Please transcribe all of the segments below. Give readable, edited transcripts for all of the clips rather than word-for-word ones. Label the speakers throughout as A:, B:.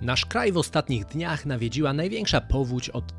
A: Nasz kraj w ostatnich dniach nawiedziła największa powódź od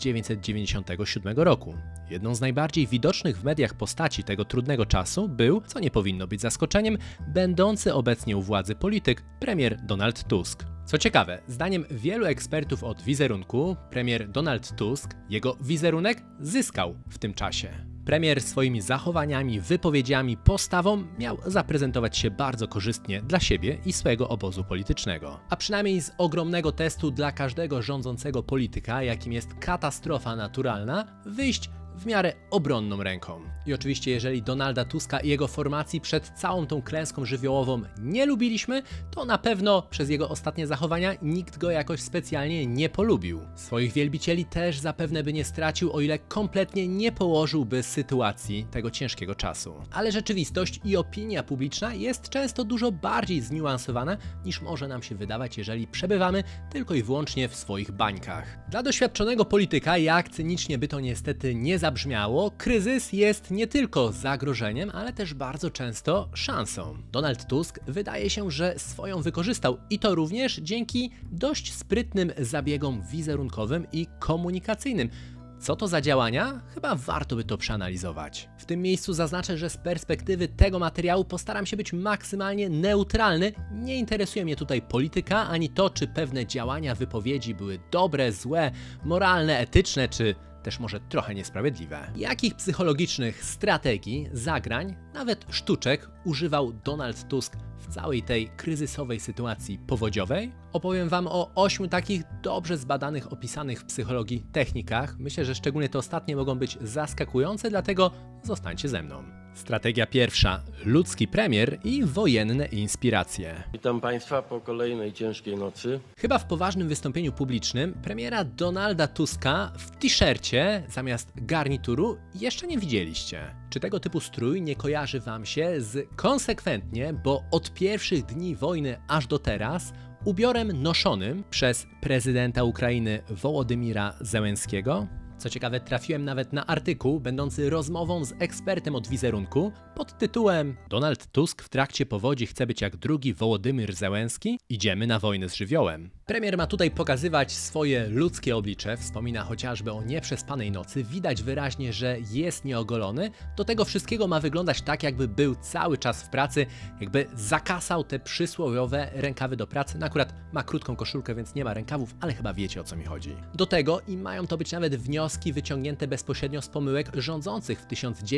A: 1997 roku. Jedną z najbardziej widocznych w mediach postaci tego trudnego czasu był, co nie powinno być zaskoczeniem, będący obecnie u władzy polityk premier Donald Tusk. Co ciekawe, zdaniem wielu ekspertów od wizerunku, premier Donald Tusk jego wizerunek zyskał w tym czasie. Premier swoimi zachowaniami, wypowiedziami, postawą miał zaprezentować się bardzo korzystnie dla siebie i swojego obozu politycznego. A przynajmniej z ogromnego testu dla każdego rządzącego polityka, jakim jest katastrofa naturalna, wyjść w miarę obronną ręką. I oczywiście jeżeli Donalda Tuska i jego formacji przed całą tą klęską żywiołową nie lubiliśmy, to na pewno przez jego ostatnie zachowania nikt go jakoś specjalnie nie polubił. Swoich wielbicieli też zapewne by nie stracił, o ile kompletnie nie położyłby sytuacji tego ciężkiego czasu. Ale rzeczywistość i opinia publiczna jest często dużo bardziej zniuansowana niż może nam się wydawać, jeżeli przebywamy tylko i wyłącznie w swoich bańkach. Dla doświadczonego polityka, jak cynicznie by to niestety nie zabrzmiało, kryzys jest nie tylko zagrożeniem, ale też bardzo często szansą. Donald Tusk wydaje się, że swoją wykorzystał i to również dzięki dość sprytnym zabiegom wizerunkowym i komunikacyjnym. Co to za działania? Chyba warto by to przeanalizować. W tym miejscu zaznaczę, że z perspektywy tego materiału postaram się być maksymalnie neutralny. Nie interesuje mnie tutaj polityka, ani to, czy pewne działania, wypowiedzi były dobre, złe, moralne, etyczne, czy też może trochę niesprawiedliwe. Jakich psychologicznych strategii, zagrań, nawet sztuczek używał Donald Tusk w całej tej kryzysowej sytuacji powodziowej? Opowiem Wam o 8 takich dobrze zbadanych, opisanych w psychologii technikach. Myślę, że szczególnie te ostatnie mogą być zaskakujące, dlatego zostańcie ze mną. Strategia pierwsza. Ludzki premier i wojenne inspiracje.
B: Witam Państwa po kolejnej ciężkiej nocy.
A: Chyba w poważnym wystąpieniu publicznym premiera Donalda Tuska w t-shircie zamiast garnituru jeszcze nie widzieliście. Czy tego typu strój nie kojarzy Wam się z konsekwentnie, bo od pierwszych dni wojny aż do teraz, ubiorem noszonym przez prezydenta Ukrainy Wołodymira Zełenskiego? Co ciekawe, trafiłem nawet na artykuł będący rozmową z ekspertem od wizerunku pod tytułem Donald Tusk w trakcie powodzi chce być jak drugi Wołodymyr Zełenski? Idziemy na wojnę z żywiołem. Premier ma tutaj pokazywać swoje ludzkie oblicze, wspomina chociażby o nieprzespanej nocy, widać wyraźnie, że jest nieogolony. Do tego wszystkiego ma wyglądać tak, jakby był cały czas w pracy, jakby zakasał te przysłowiowe rękawy do pracy. No akurat ma krótką koszulkę, więc nie ma rękawów, ale chyba wiecie, o co mi chodzi. Do tego, i mają to być nawet wnioski wyciągnięte bezpośrednio z pomyłek rządzących w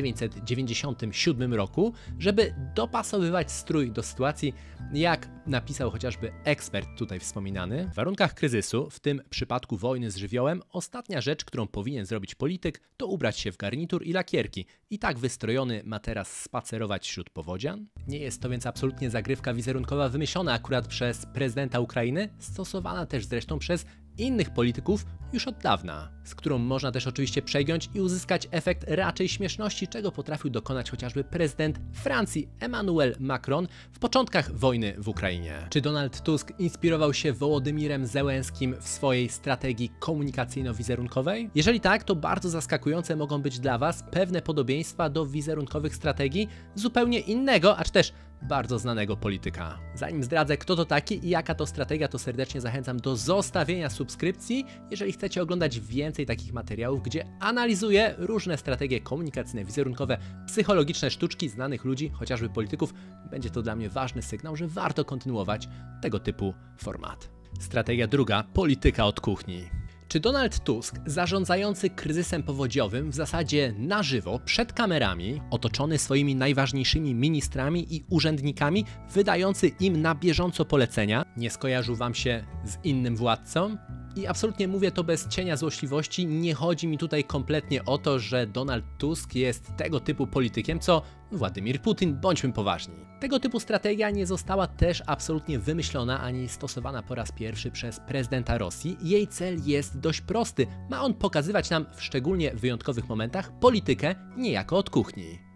A: 1997 roku, żeby dopasowywać strój do sytuacji, jak napisał chociażby ekspert tutaj wspominany. W warunkach kryzysu, w tym przypadku wojny z żywiołem, ostatnia rzecz, którą powinien zrobić polityk, to ubrać się w garnitur i lakierki. I tak wystrojony ma teraz spacerować wśród powodzian? Nie jest to więc absolutnie zagrywka wizerunkowa wymyślona akurat przez prezydenta Ukrainy, stosowana też zresztą przez innych polityków już od dawna, z którą można też oczywiście przegiąć i uzyskać efekt raczej śmieszności, czego potrafił dokonać chociażby prezydent Francji Emmanuel Macron w początkach wojny w Ukrainie. Czy Donald Tusk inspirował się Wołodymirem Zełenskim w swojej strategii komunikacyjno-wizerunkowej? Jeżeli tak, to bardzo zaskakujące mogą być dla Was pewne podobieństwa do wizerunkowych strategii zupełnie innego, acz też bardzo znanego polityka. Zanim zdradzę, kto to taki i jaka to strategia, to serdecznie zachęcam do zostawienia subskrypcji, jeżeli chcecie oglądać więcej takich materiałów, gdzie analizuję różne strategie komunikacyjne, wizerunkowe, psychologiczne sztuczki znanych ludzi, chociażby polityków. Będzie to dla mnie ważny sygnał, że warto kontynuować tego typu format. Strategia druga. Polityka od kuchni. Czy Donald Tusk, zarządzający kryzysem powodziowym w zasadzie na żywo, przed kamerami, otoczony swoimi najważniejszymi ministrami i urzędnikami, wydający im na bieżąco polecenia, nie skojarzył Wam się z innym władcą? I absolutnie mówię to bez cienia złośliwości, nie chodzi mi tutaj kompletnie o to, że Donald Tusk jest tego typu politykiem, co Władimir Putin, bądźmy poważni. Tego typu strategia nie została też absolutnie wymyślona ani stosowana po raz pierwszy przez prezydenta Rosji. Jej cel jest dość prosty. Ma on pokazywać nam w szczególnie wyjątkowych momentach politykę niejako od kuchni.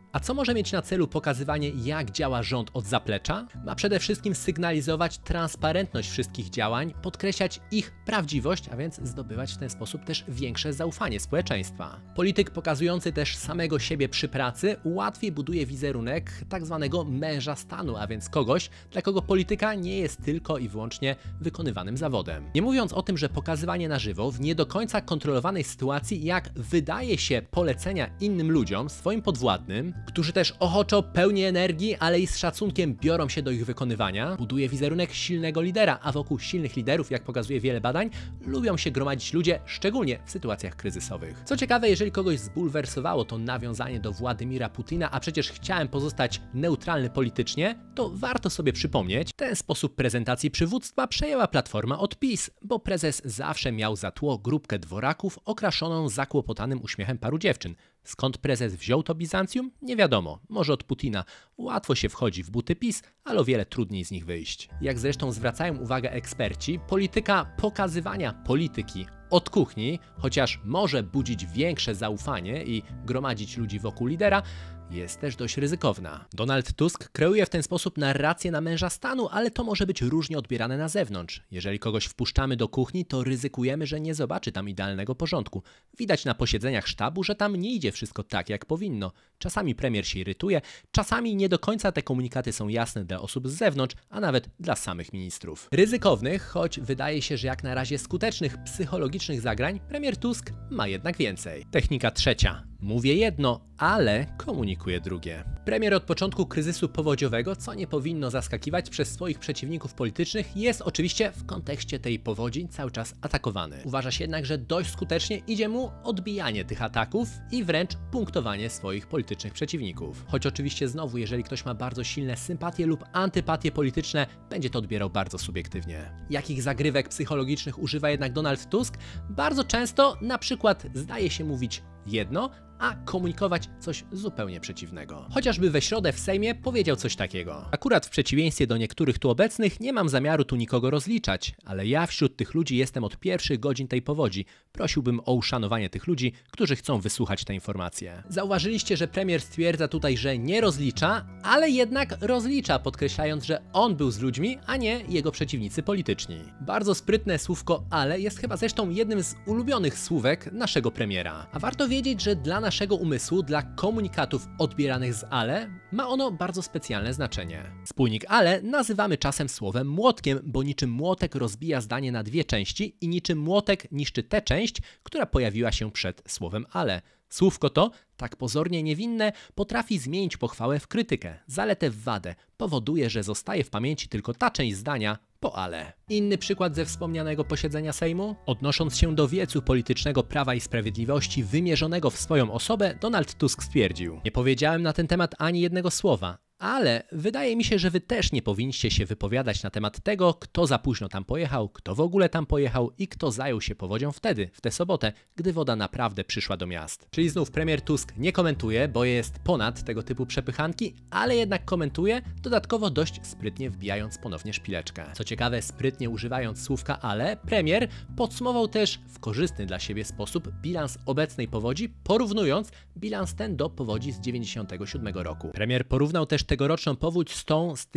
A: A co może mieć na celu pokazywanie, jak działa rząd od zaplecza? Ma przede wszystkim sygnalizować transparentność wszystkich działań, podkreślać ich prawdziwość, a więc zdobywać w ten sposób też większe zaufanie społeczeństwa. Polityk pokazujący też samego siebie przy pracy łatwiej buduje wizerunek tak zwanego męża stanu, a więc kogoś, dla kogo polityka nie jest tylko i wyłącznie wykonywanym zawodem. Nie mówiąc o tym, że pokazywanie na żywo w nie do końca kontrolowanej sytuacji, jak wydaje się polecenia innym ludziom, swoim podwładnym, którzy też ochoczo, pełni energii, ale i z szacunkiem biorą się do ich wykonywania, buduje wizerunek silnego lidera, a wokół silnych liderów, jak pokazuje wiele badań, lubią się gromadzić ludzie, szczególnie w sytuacjach kryzysowych. Co ciekawe, jeżeli kogoś zbulwersowało to nawiązanie do Władimira Putina, a przecież chciałem pozostać neutralny politycznie, to warto sobie przypomnieć, ten sposób prezentacji przywództwa przejęła Platforma od PiS, bo prezes zawsze miał za tło grupkę dworaków okraszoną zakłopotanym uśmiechem paru dziewczyn. Skąd prezes wziął to Bizancjum? Nie wiadomo. Może od Putina. Łatwo się wchodzi w buty PiS, ale o wiele trudniej z nich wyjść. Jak zresztą zwracają uwagę eksperci, polityka pokazywania polityki od kuchni, chociaż może budzić większe zaufanie i gromadzić ludzi wokół lidera, jest też dość ryzykowna. Donald Tusk kreuje w ten sposób narrację na męża stanu, ale to może być różnie odbierane na zewnątrz. Jeżeli kogoś wpuszczamy do kuchni, to ryzykujemy, że nie zobaczy tam idealnego porządku. Widać na posiedzeniach sztabu, że tam nie idzie wszystko tak, jak powinno. Czasami premier się irytuje, czasami nie do końca te komunikaty są jasne dla osób z zewnątrz, a nawet dla samych ministrów. Ryzykownych, choć wydaje się, że jak na razie skutecznych psychologicznych zagrań, premier Tusk ma jednak więcej. Technika trzecia. Mówię jedno, ale komunikuję drugie. Premier od początku kryzysu powodziowego, co nie powinno zaskakiwać przez swoich przeciwników politycznych, jest oczywiście w kontekście tej powodzi cały czas atakowany. Uważa się jednak, że dość skutecznie idzie mu odbijanie tych ataków i wręcz punktowanie swoich politycznych przeciwników. Choć oczywiście znowu, jeżeli ktoś ma bardzo silne sympatie lub antypatie polityczne, będzie to odbierał bardzo subiektywnie. Jakich zagrywek psychologicznych używa jednak Donald Tusk? Bardzo często na przykład zdaje się mówić jedno, a komunikować coś zupełnie przeciwnego. Chociażby we środę w Sejmie powiedział coś takiego. Akurat w przeciwieństwie do niektórych tu obecnych nie mam zamiaru tu nikogo rozliczać, ale ja wśród tych ludzi jestem od pierwszych godzin tej powodzi. Prosiłbym o uszanowanie tych ludzi, którzy chcą wysłuchać te informacje. Zauważyliście, że premier stwierdza tutaj, że nie rozlicza, ale jednak rozlicza, podkreślając, że on był z ludźmi, a nie jego przeciwnicy polityczni. Bardzo sprytne słówko ale jest chyba zresztą jednym z ulubionych słówek naszego premiera. A warto wiedzieć, że dla naszego umysłu, dla komunikatów odbieranych z ale, ma ono bardzo specjalne znaczenie. Spójnik ale nazywamy czasem słowem młotkiem, bo niczym młotek rozbija zdanie na dwie części i niczym młotek niszczy tę część, która pojawiła się przed słowem ale. Słówko to, tak pozornie niewinne, potrafi zmienić pochwałę w krytykę, zaletę w wadę, powoduje, że zostaje w pamięci tylko ta część zdania po ale. Inny przykład ze wspomnianego posiedzenia Sejmu? Odnosząc się do wiecu politycznego Prawa i Sprawiedliwości wymierzonego w swoją osobę, Donald Tusk stwierdził: nie powiedziałem na ten temat ani jednego słowa. Ale wydaje mi się, że wy też nie powinniście się wypowiadać na temat tego, kto za późno tam pojechał, kto w ogóle tam pojechał i kto zajął się powodzią wtedy, w tę sobotę, gdy woda naprawdę przyszła do miast. Czyli znów premier Tusk nie komentuje, bo jest ponad tego typu przepychanki, ale jednak komentuje, dodatkowo dość sprytnie wbijając ponownie szpileczkę. Co ciekawe, sprytnie używając słówka ale, premier podsumował też w korzystny dla siebie sposób bilans obecnej powodzi, porównując bilans ten do powodzi z 1997 roku. Premier porównał też tegoroczną powódź z tą z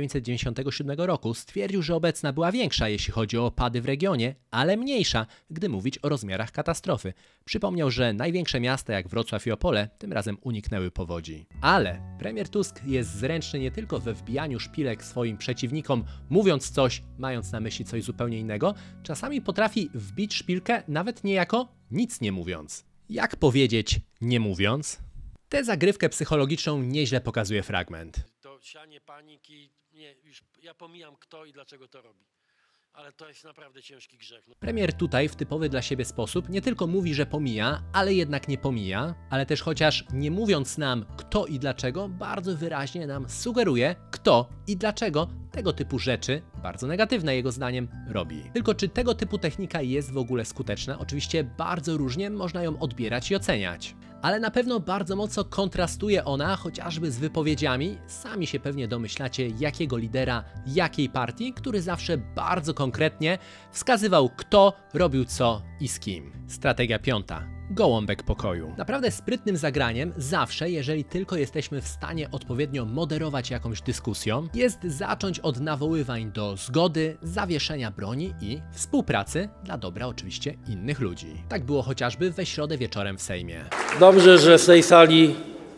A: 1997 roku. Stwierdził, że obecna była większa, jeśli chodzi o opady w regionie, ale mniejsza, gdy mówić o rozmiarach katastrofy. Przypomniał, że największe miasta jak Wrocław i Opole tym razem uniknęły powodzi. Ale premier Tusk jest zręczny nie tylko we wbijaniu szpilek swoim przeciwnikom, mówiąc coś, mając na myśli coś zupełnie innego, czasami potrafi wbić szpilkę nawet niejako nic nie mówiąc. Jak powiedzieć nie mówiąc? Tę zagrywkę psychologiczną nieźle pokazuje fragment.
B: To sianie paniki, nie, już ja pomijam kto i dlaczego to robi. Ale to jest naprawdę ciężki grzech.
A: Premier tutaj w typowy dla siebie sposób nie tylko mówi, że pomija, ale jednak nie pomija, ale też chociaż nie mówiąc nam kto i dlaczego, bardzo wyraźnie nam sugeruje kto i dlaczego tego typu rzeczy, bardzo negatywne jego zdaniem, robi. Tylko czy tego typu technika jest w ogóle skuteczna? Oczywiście bardzo różnie można ją odbierać i oceniać. Ale na pewno bardzo mocno kontrastuje ona chociażby z wypowiedziami, sami się pewnie domyślacie jakiego lidera, jakiej partii, który zawsze bardzo konkretnie wskazywał kto robił co i z kim. Strategia piąta. gołąbek pokoju. Naprawdę sprytnym zagraniem zawsze, jeżeli tylko jesteśmy w stanie odpowiednio moderować jakąś dyskusją, jest zacząć od nawoływań do zgody, zawieszenia broni i współpracy dla dobra oczywiście innych ludzi. Tak było chociażby we środę wieczorem w Sejmie.
B: Dobrze, że z tej sali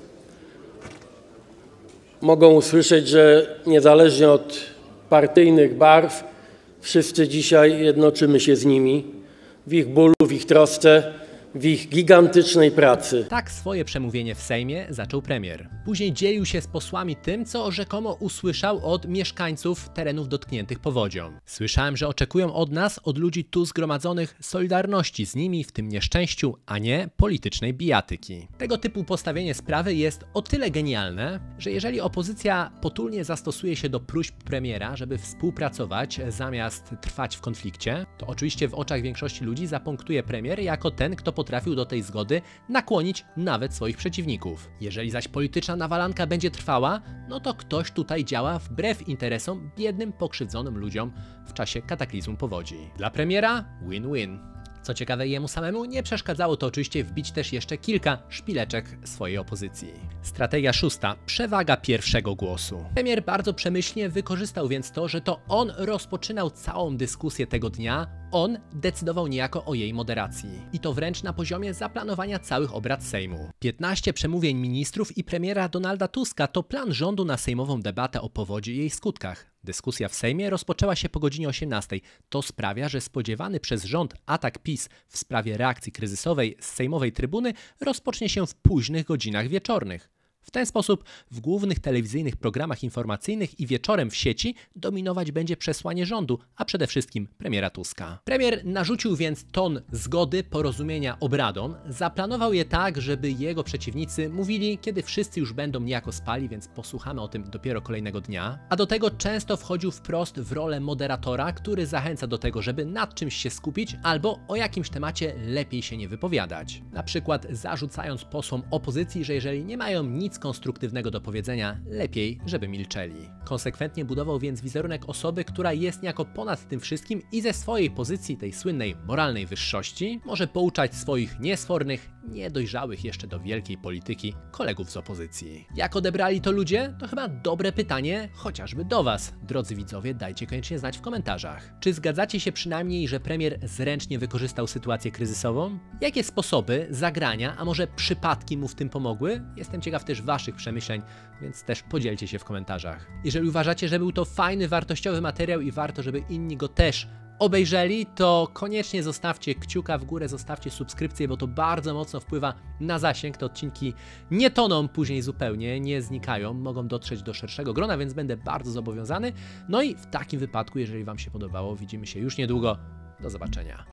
B: mogą usłyszeć, że niezależnie od partyjnych barw wszyscy dzisiaj jednoczymy się z nimi w ich bólu, w ich trosce, w ich gigantycznej pracy.
A: Tak swoje przemówienie w Sejmie zaczął premier. Później dzielił się z posłami tym, co rzekomo usłyszał od mieszkańców terenów dotkniętych powodzią. Słyszałem, że oczekują od nas, od ludzi tu zgromadzonych, solidarności z nimi w tym nieszczęściu, a nie politycznej bijatyki. Tego typu postawienie sprawy jest o tyle genialne, że jeżeli opozycja potulnie zastosuje się do próśb premiera, żeby współpracować zamiast trwać w konflikcie, to oczywiście w oczach większości ludzi zapunktuje premier jako ten, kto potrafił do tej zgody nakłonić nawet swoich przeciwników. Jeżeli zaś polityczna nawalanka będzie trwała, no to ktoś tutaj działa wbrew interesom biednym, pokrzywdzonym ludziom w czasie kataklizmu powodzi. Dla premiera win-win. Co ciekawe, jemu samemu nie przeszkadzało to oczywiście wbić też jeszcze kilka szpileczek swojej opozycji. Strategia szósta. Przewaga pierwszego głosu. Premier bardzo przemyślnie wykorzystał więc to, że to on rozpoczynał całą dyskusję tego dnia, on decydował niejako o jej moderacji. I to wręcz na poziomie zaplanowania całych obrad Sejmu. 15 przemówień ministrów i premiera Donalda Tuska to plan rządu na sejmową debatę o powodzi i jej skutkach. Dyskusja w Sejmie rozpoczęła się po godzinie 18. To sprawia, że spodziewany przez rząd atak PiS w sprawie reakcji kryzysowej z sejmowej trybuny rozpocznie się w późnych godzinach wieczornych. W ten sposób w głównych telewizyjnych programach informacyjnych i wieczorem w sieci dominować będzie przesłanie rządu, a przede wszystkim premiera Tuska. Premier narzucił więc ton zgody, porozumienia obradom, zaplanował je tak, żeby jego przeciwnicy mówili, kiedy wszyscy już będą niejako spali, więc posłuchamy o tym dopiero kolejnego dnia. A do tego często wchodził wprost w rolę moderatora, który zachęca do tego, żeby nad czymś się skupić albo o jakimś temacie lepiej się nie wypowiadać. Na przykład zarzucając posłom opozycji, że jeżeli nie mają nic konstruktywnego do powiedzenia, lepiej, żeby milczeli. Konsekwentnie budował więc wizerunek osoby, która jest niejako ponad tym wszystkim i ze swojej pozycji, tej słynnej moralnej wyższości, może pouczać swoich niesfornych, niedojrzałych jeszcze do wielkiej polityki kolegów z opozycji. Jak odebrali to ludzie? To chyba dobre pytanie, chociażby do Was. Drodzy widzowie, dajcie koniecznie znać w komentarzach. Czy zgadzacie się przynajmniej, że premier zręcznie wykorzystał sytuację kryzysową? Jakie sposoby, zagrania, a może przypadki mu w tym pomogły? Jestem ciekaw też Waszych przemyśleń, więc też podzielcie się w komentarzach. Jeżeli uważacie, że był to fajny, wartościowy materiał i warto, żeby inni go też obejrzeli, to koniecznie zostawcie kciuka w górę, zostawcie subskrypcję, bo to bardzo mocno wpływa na zasięg. Te odcinki nie toną później zupełnie, nie znikają, mogą dotrzeć do szerszego grona, więc będę bardzo zobowiązany. No i w takim wypadku, jeżeli Wam się podobało, widzimy się już niedługo. Do zobaczenia.